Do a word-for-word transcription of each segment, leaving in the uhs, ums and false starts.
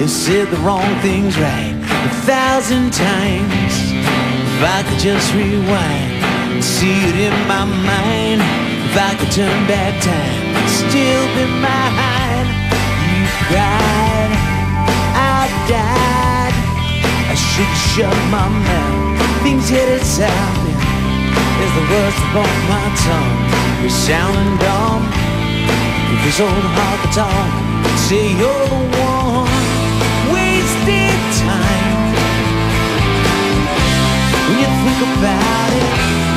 They said the wrong things right a thousand times. If I could just rewind and see it in my mind, if I could turn back time, I'd still be mine. You cried, I died, I should have shut my mouth. Things headed south, there's the words upon my tongue. You're sounding dumb with this old heart that's on. Say you're the one wasted time. When you think about it,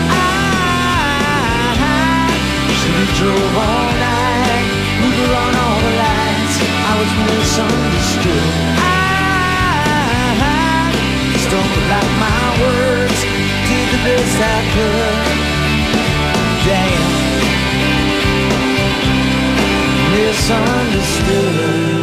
I should have drove all night, moved around all the lights. I was misunderstood. I stumbled out my words, did the best I could. Damn, misunderstood.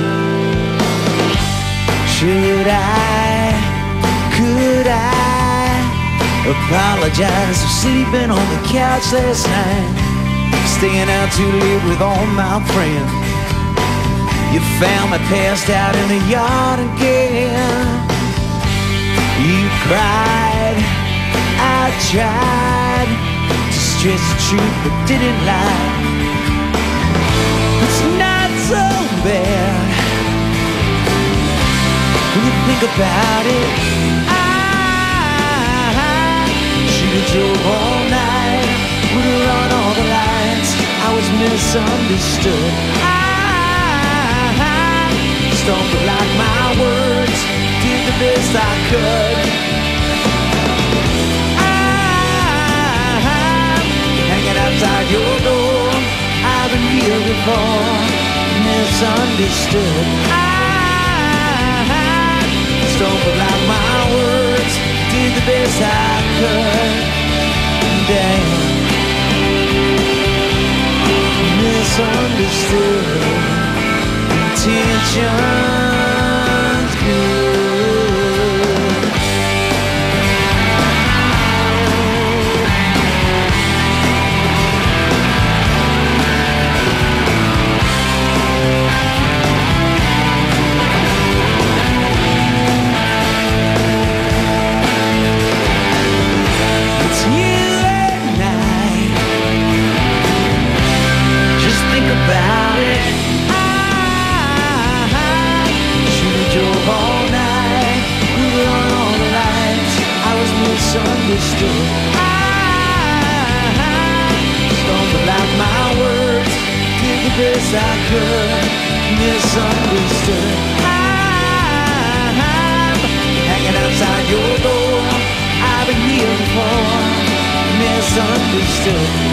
Should I, could I apologize for sleeping on the couch last night, staying out too late with all my friends? You found me passed out in the yard again. You cried, I tried to stretch the truth but didn't lie. It's not so bad when you think about it. I should have drove all night, would have run all the lights. I was misunderstood. I stumbled like my words, did the best I could. I'm hanging outside your door, I've been here before, misunderstood. I stumbled like my words, did the best I could. Damn, misunderstood. Intentions good. It's you at night. Just think about it. All night, we were on all the lights. I was misunderstood. I stumbled out my words, did the best I could. Misunderstood. I'm hanging outside your door, I've been here before. Misunderstood.